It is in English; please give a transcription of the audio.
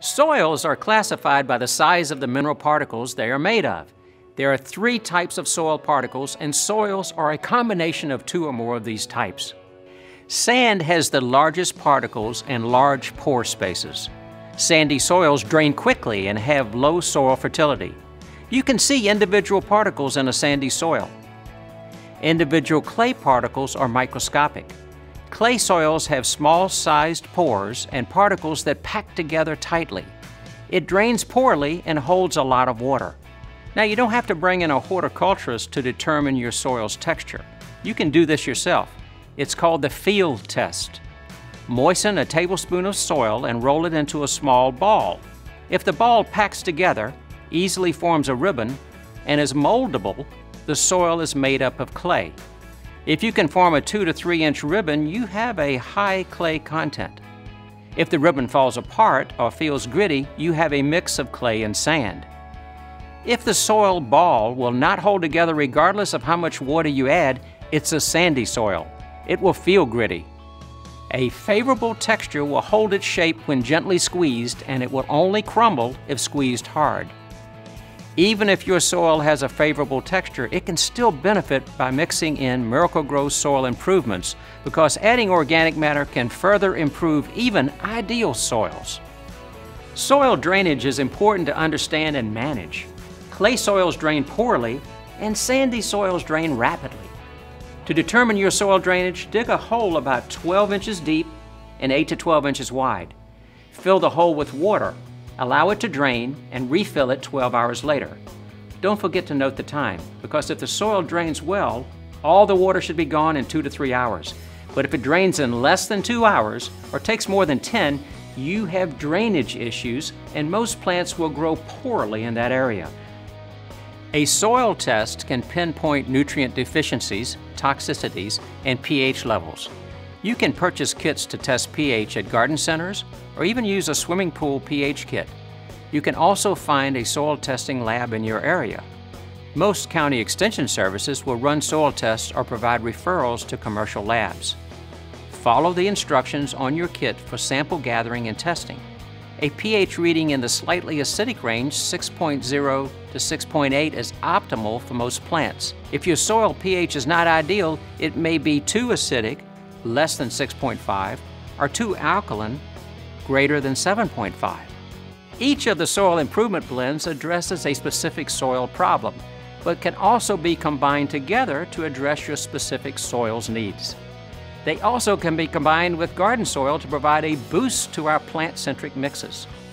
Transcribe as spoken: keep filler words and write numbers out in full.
Soils are classified by the size of the mineral particles they are made of. There are three types of soil particles, and soils are a combination of two or more of these types. Sand has the largest particles and large pore spaces. Sandy soils drain quickly and have low soil fertility. You can see individual particles in a sandy soil. Individual clay particles are microscopic. Clay soils have small-sized pores and particles that pack together tightly. It drains poorly and holds a lot of water. Now, you don't have to bring in a horticulturist to determine your soil's texture. You can do this yourself. It's called the field test. Moisten a tablespoon of soil and roll it into a small ball. If the ball packs together, easily forms a ribbon, and is moldable, the soil is made up of clay. If you can form a two to three inch ribbon, you have a high clay content. If the ribbon falls apart or feels gritty, you have a mix of clay and sand. If the soil ball will not hold together regardless of how much water you add, it's a sandy soil. It will feel gritty. A favorable texture will hold its shape when gently squeezed, and it will only crumble if squeezed hard. Even if your soil has a favorable texture, it can still benefit by mixing in Miracle-Gro soil improvements, because adding organic matter can further improve even ideal soils. Soil drainage is important to understand and manage. Clay soils drain poorly, and sandy soils drain rapidly. To determine your soil drainage, dig a hole about twelve inches deep and eight to twelve inches wide. Fill the hole with water. Allow it to drain and refill it twelve hours later. Don't forget to note the time, because if the soil drains well, all the water should be gone in two to three hours. But if it drains in less than two hours or takes more than ten, you have drainage issues, and most plants will grow poorly in that area. A soil test can pinpoint nutrient deficiencies, toxicities, and pH levels. You can purchase kits to test pH at garden centers or even use a swimming pool pH kit. You can also find a soil testing lab in your area. Most county extension services will run soil tests or provide referrals to commercial labs. Follow the instructions on your kit for sample gathering and testing. A pH reading in the slightly acidic range, six point zero to six point eight, is optimal for most plants. If your soil pH is not ideal, it may be too acidic, less than six point five, or too alkaline, greater than seven point five. Each of the soil improvement blends addresses a specific soil problem, but can also be combined together to address your specific soil's needs. They also can be combined with garden soil to provide a boost to our plant-centric mixes.